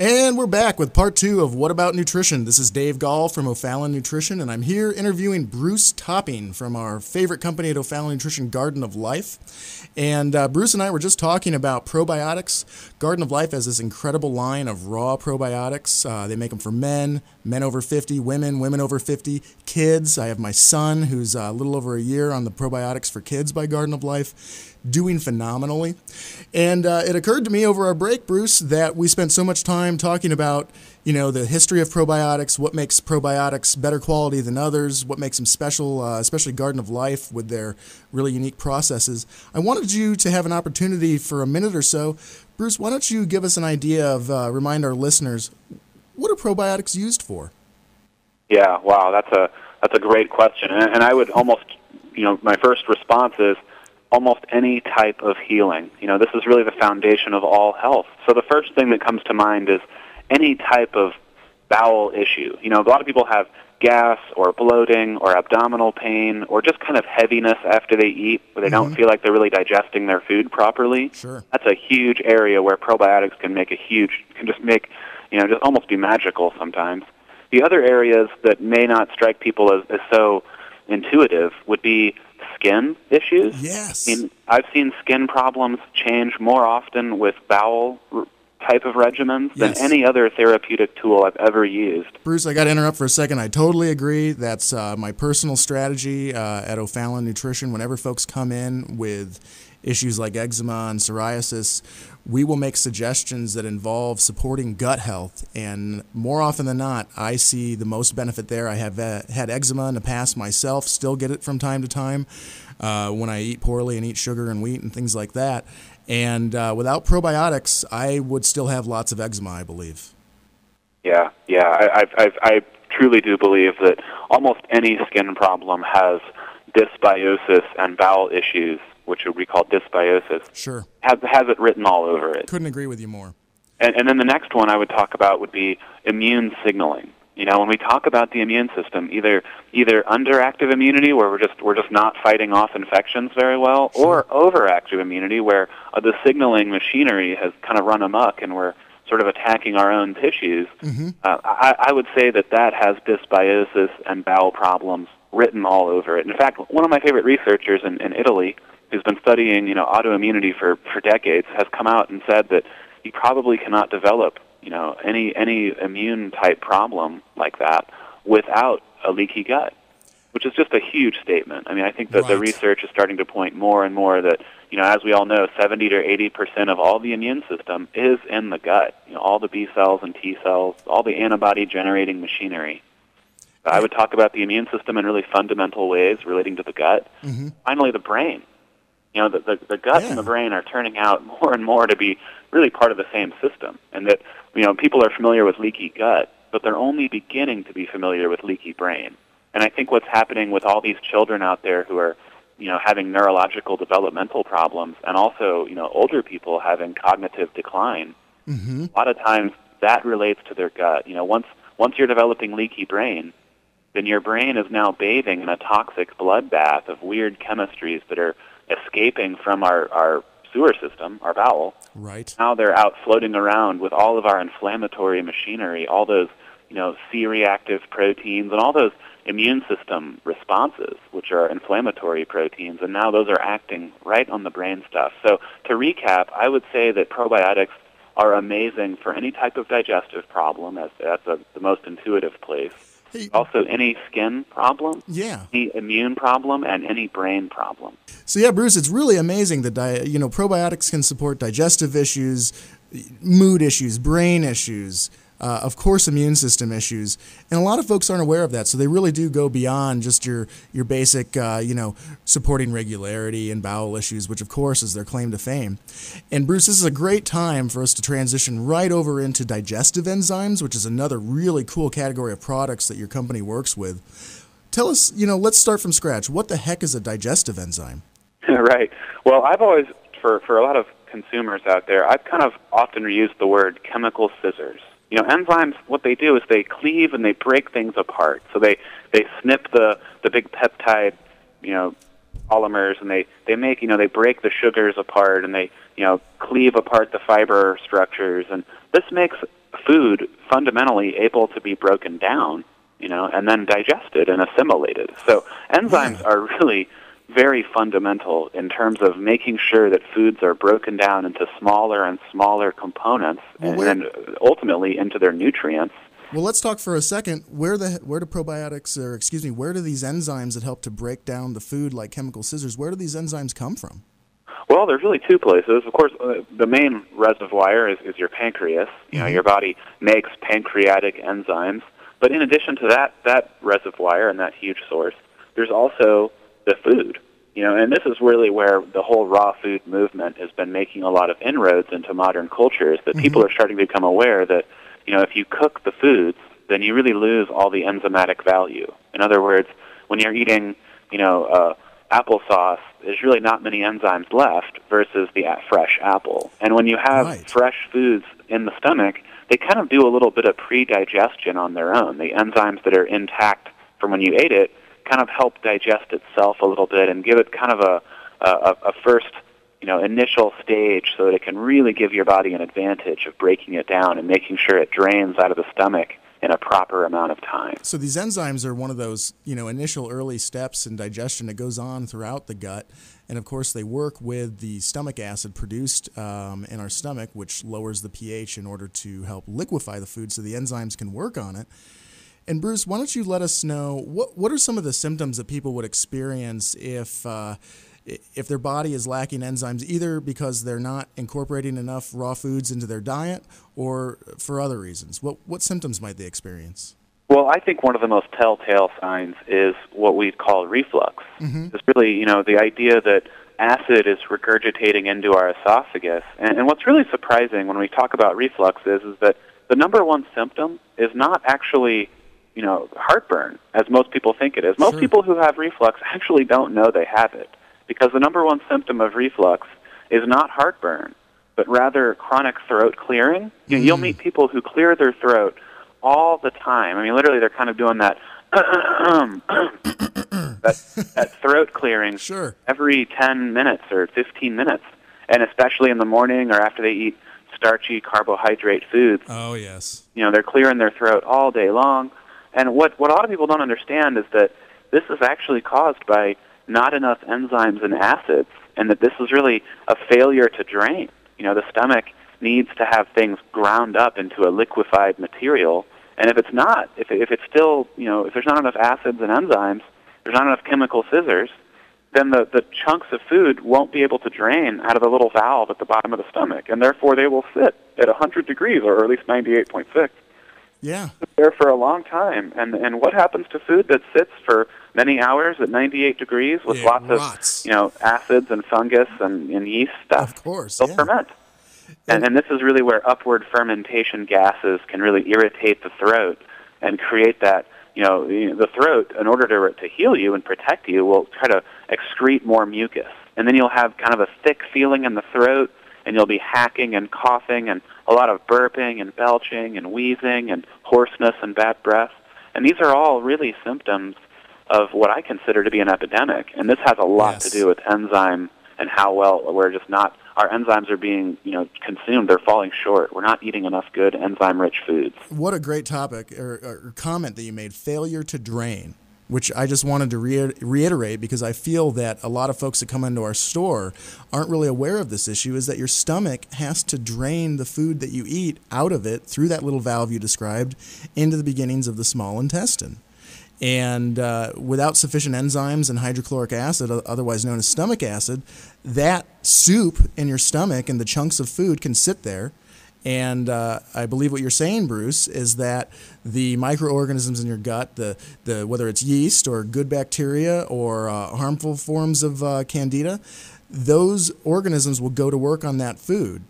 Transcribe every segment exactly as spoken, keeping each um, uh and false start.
And we're back with part two of What About Nutrition. This is Dave Gall from O'Fallon Nutrition, and I'm here interviewing Bruce Topping from our favorite company at O'Fallon Nutrition, Garden of Life. And uh, Bruce and I were just talking about probiotics. Garden of Life has this incredible line of raw probiotics. Uh, they make them for men, men over fifty, women, women over fifty, kids. I have my son, who's a little over a year on the probiotics for kids by Garden of Life, doing phenomenally. And uh, it occurred to me over our break, Bruce, that we spent so much time talking about, you know, the history of probiotics, what makes probiotics better quality than others, what makes them special, uh, especially Garden of Life with their really unique processes. I wanted you to have an opportunity for a minute or so. Bruce, why don't you give us an idea of, uh, remind our listeners, what are probiotics used for? Yeah, wow, that's a that's a great question. And, and I would almost, you know, my first response is, almost any type of healing. You know, this is really the foundation of all health. So the first thing that comes to mind is any type of bowel issue. You know, a lot of people have gas or bloating or abdominal pain or just kind of heaviness after they eat where they mm-hmm. don't feel like they're really digesting their food properly. Sure. That's a huge area where probiotics can make a huge, can just make, you know, just almost be magical sometimes. The other areas that may not strike people as, as so intuitive would be skin issues. Yes. I mean, I've seen skin problems change more often with bowel r- type of regimens yes. than any other therapeutic tool I've ever used. Bruce, I got to interrupt for a second. I totally agree. That's uh, my personal strategy uh, at O'Fallon Nutrition. Whenever folks come in with issues like eczema and psoriasis, we will make suggestions that involve supporting gut health. And more often than not, I see the most benefit there. I have uh, had eczema in the past myself, still get it from time to time uh, when I eat poorly and eat sugar and wheat and things like that. And uh, without probiotics, I would still have lots of eczema, I believe. Yeah, yeah. I, I, I, I truly do believe that almost any skin problem has dysbiosis and bowel issues, which we call dysbiosis, sure. has, has it written all over it. Couldn't agree with you more. And, and then the next one I would talk about would be immune signaling. You know, when we talk about the immune system, either either underactive immunity, where we're just we're just not fighting off infections very well, sure. or overactive immunity, where uh, the signaling machinery has kind of run amok and we're sort of attacking our own tissues. Mm-hmm. Uh, I, I would say that that has dysbiosis and bowel problems written all over it. In fact, one of my favorite researchers in, in Italy, who's been studying, you know, autoimmunity for, for decades, has come out and said that you probably cannot develop, you know, any any immune type problem like that without a leaky gut, which is just a huge statement. I mean, I think that right. the research is starting to point more and more that, you know, as we all know, seventy to eighty percent of all the immune system is in the gut. You know, all the B cells and T cells, all the antibody generating machinery. I would talk about the immune system in really fundamental ways relating to the gut. Mm-hmm. Finally, the brain. You know, the, the, the gut yeah. and the brain are turning out more and more to be really part of the same system. And that, you know, people are familiar with leaky gut, but they're only beginning to be familiar with leaky brain. And I think what's happening with all these children out there who are, you know, having neurological developmental problems and also, you know, older people having cognitive decline, mm-hmm. a lot of times that relates to their gut. You know, once once you're developing leaky brain, then your brain is now bathing in a toxic bloodbath of weird chemistries that are escaping from our, our sewer system, our bowel. Right. Now they're out floating around with all of our inflammatory machinery, all those, you know, C-reactive proteins and all those immune system responses, which are inflammatory proteins, and now those are acting right on the brain stuff. So to recap, I would say that probiotics are amazing for any type of digestive problem, as that's a, the most intuitive place. Hey, also, any skin problem, yeah. any immune problem, and any brain problem. So yeah, Bruce, it's really amazing that di- you know probiotics can support digestive issues, mood issues, brain issues, uh, of course, immune system issues, and a lot of folks aren't aware of that. So they really do go beyond just your your basic, uh, you know, supporting regularity and bowel issues, which of course is their claim to fame. And Bruce, this is a great time for us to transition right over into digestive enzymes, which is another really cool category of products that your company works with. Tell us, you know, let's start from scratch. What the heck is a digestive enzyme? Right. Well, I've always, for, for a lot of consumers out there, I've kind of often used the word chemical scissors. You know, enzymes, what they do is they cleave and they break things apart. So they, they snip the, the big peptide, you know, polymers, and they, they make, you know, they break the sugars apart, and they, you know, cleave apart the fiber structures. And this makes food fundamentally able to be broken down, you know, and then digested and assimilated. So enzymes Yeah. are really very fundamental in terms of making sure that foods are broken down into smaller and smaller components, Well, and where- then ultimately into their nutrients. Well, let's talk for a second. Where the where do probiotics, or excuse me, where do these enzymes that help to break down the food like chemical scissors, where do these enzymes come from? Well, there's really two places. Of course, uh, the main reservoir is, is your pancreas. You know, Mhm. your body makes pancreatic enzymes. But in addition to that, that reservoir and that huge source, there's also the food. You know, and this is really where the whole raw food movement has been making a lot of inroads into modern cultures, that people are starting to become aware that, you know, if you cook the foods, then you really lose all the enzymatic value. In other words, when you're eating, you know, uh, applesauce, there's really not many enzymes left versus the a- fresh apple. And when you have Right. fresh foods in the stomach, they kind of do a little bit of pre-digestion on their own. The enzymes that are intact from when you ate it kind of help digest itself a little bit and give it kind of a, a, a first, you know, initial stage so that it can really give your body an advantage of breaking it down and making sure it drains out of the stomach in a proper amount of time. So these enzymes are one of those, you know, initial early steps in digestion that goes on throughout the gut. And of course, they work with the stomach acid produced um, in our stomach, which lowers the pH in order to help liquefy the food so the enzymes can work on it. And Bruce, why don't you let us know what what are some of the symptoms that people would experience if uh, if their body is lacking enzymes, either because they're not incorporating enough raw foods into their diet or for other reasons? What what symptoms might they experience? Well, I think one of the most telltale signs is what we call reflux. Mm-hmm. It's really, you know, the idea that acid is regurgitating into our esophagus. And, and what's really surprising when we talk about reflux is, is that the number one symptom is not actually, you know, heartburn, as most people think it is. Most Sure. people who have reflux actually don't know they have it, because the number one symptom of reflux is not heartburn, but rather chronic throat clearing. You know, You'll meet people who clear their throat all the time. I mean, literally, they're kind of doing that that, that throat clearing Sure. every ten minutes or fifteen minutes, and especially in the morning or after they eat starchy carbohydrate foods. Oh, yes. You know, they're clearing their throat all day long. And what, what a lot of people don't understand is that this is actually caused by not enough enzymes and acids, and that this is really a failure to drain. You know, the stomach needs to have things ground up into a liquefied material, and if it's not, if, it, if it's still, you know, if there's not enough acids and enzymes, there's not enough chemical scissors, then the, the chunks of food won't be able to drain out of the little valve at the bottom of the stomach, and therefore they will sit at one hundred degrees, or at least ninety-eight point six. Yeah. There for a long time. And and what happens to food that sits for many hours at ninety-eight degrees with It lots rots. of, you know, acids and fungus and, and yeast stuff? Of course, They'll yeah. ferment. And, and this is really where upward fermentation gases can really irritate the throat and create that, you know, the the throat, in order to to heal you and protect you, will try to excrete more mucus. And then you'll have kind of a thick feeling in the throat, and you'll be hacking and coughing and a lot of burping and belching and wheezing and hoarseness and bad breath. And these are all really symptoms of what I consider to be an epidemic. And this has a lot Yes. to do with enzyme and how well we're just not, our enzymes are being, you know, consumed. They're falling short. We're not eating enough good enzyme-rich foods. What a great topic or, or comment that you made, failure to drain, which I just wanted to re- reiterate because I feel that a lot of folks that come into our store aren't really aware of this issue, is that your stomach has to drain the food that you eat out of it through that little valve you described into the beginnings of the small intestine. And uh, without sufficient enzymes and hydrochloric acid, otherwise known as stomach acid, that soup in your stomach and the chunks of food can sit there. And uh, I believe what you're saying, Bruce, is that the microorganisms in your gut, the, the whether it's yeast or good bacteria or uh, harmful forms of uh, candida, those organisms will go to work on that food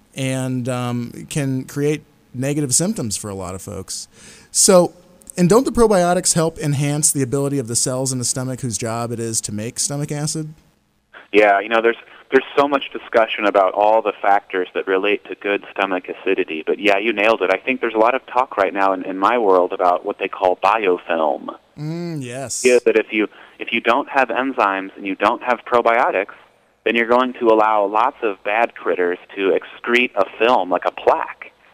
and um, can create negative symptoms for a lot of folks. So, and don't the probiotics help enhance the ability of the cells in the stomach whose job it is to make stomach acid? Yeah, you know, there's there's so much discussion about all the factors that relate to good stomach acidity. But yeah, you nailed it. I think there's a lot of talk right now in, in my world about what they call biofilm. Mm, yes. Is that if you if you don't have enzymes and you don't have probiotics, then you're going to allow lots of bad critters to excrete a film like a plaque.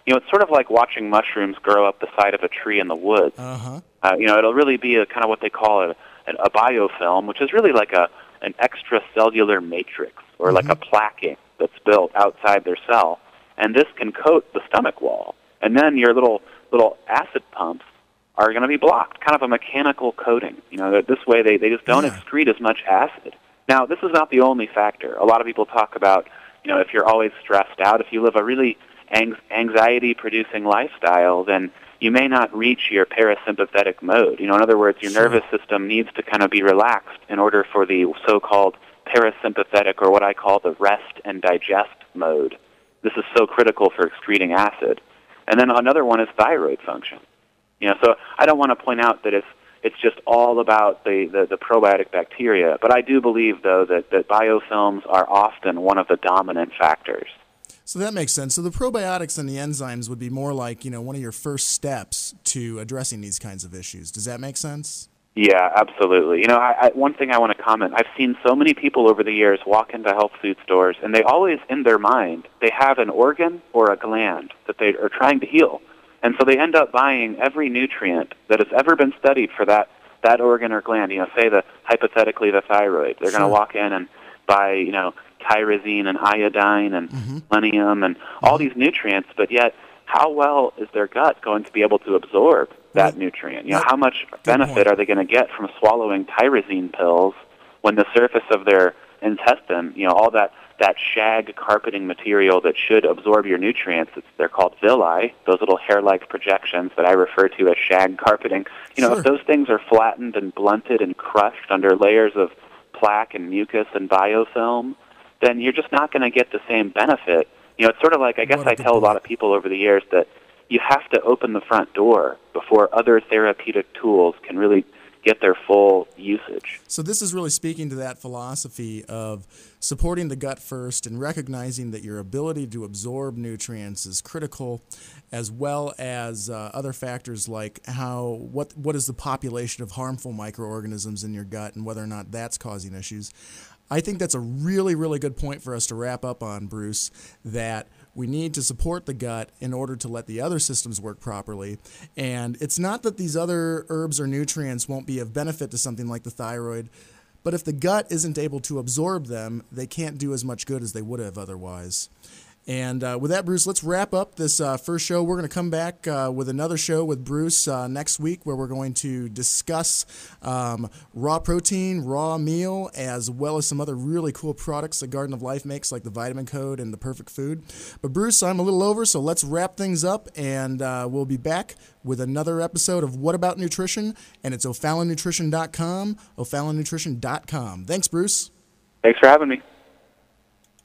you know, it's sort of like watching mushrooms grow up the side of a tree in the woods. Uh-huh. Uh, you know, it'll really be a kind of what they call a, a biofilm, which is really like a an extracellular matrix, or mm-hmm. like a plaquing that's built outside their cell. And this can coat the stomach wall. And then your little little acid pumps are going to be blocked, kind of a mechanical coating. You know, this way they, they just don't yeah. excrete as much acid. Now, this is not the only factor. A lot of people talk about, you know, if you're always stressed out, if you live a really ang- anxiety-producing lifestyle, then you may not reach your parasympathetic mode. You know, in other words, your sure. nervous system needs to kind of be relaxed in order for the so-called parasympathetic, or what I call the rest and digest mode. This is so critical for excreting acid. And then another one is thyroid function. You know, so I don't want to point out that it's it's just all about the, the, the probiotic bacteria, but I do believe, though, that, that biofilms are often one of the dominant factors. So that makes sense. So the probiotics and the enzymes would be more like, you know, one of your first steps to addressing these kinds of issues. Does that make sense? Yeah, absolutely. You know, I, I, one thing I want to comment, I've seen so many people over the years walk into health food stores, and they always, in their mind, they have an organ or a gland that they are trying to heal. And so they end up buying every nutrient that has ever been studied for that, that organ or gland. You know, say the hypothetically the thyroid. They're sure. going to walk in and buy, you know, tyrosine and iodine and mm-hmm. selenium and mm-hmm. all these nutrients, but yet how well is their gut going to be able to absorb that right. nutrient? You know, how much Good benefit point. Are they going to get from swallowing tyrosine pills when the surface of their intestine, you know, all that, that shag carpeting material that should absorb your nutrients, it's, they're called villi, those little hair-like projections that I refer to as shag carpeting. You know, sure. if those things are flattened and blunted and crushed under layers of plaque and mucus and biofilm, then you're just not going to get the same benefit. You know, it's sort of like, I guess I tell point. a lot of people over the years that you have to open the front door before other therapeutic tools can really get their full usage. So this is really speaking to that philosophy of supporting the gut first and recognizing that your ability to absorb nutrients is critical, as well as uh, other factors like how what what is the population of harmful microorganisms in your gut and whether or not that's causing issues. I think that's a really, really good point for us to wrap up on, Bruce, that we need to support the gut in order to let the other systems work properly. And it's not that these other herbs or nutrients won't be of benefit to something like the thyroid, but if the gut isn't able to absorb them, they can't do as much good as they would have otherwise. And uh, with that, Bruce, let's wrap up this uh, first show. We're going to come back uh, with another show with Bruce uh, next week where we're going to discuss um, raw protein, raw meal, as well as some other really cool products that Garden of Life makes, like the Vitamin Code and the Perfect Food. But Bruce, I'm a little over, so let's wrap things up, and uh, we'll be back with another episode of What About Nutrition, and it's O'Fallon Nutrition dot com, O'Fallon Nutrition dot com. Thanks, Bruce. Thanks for having me.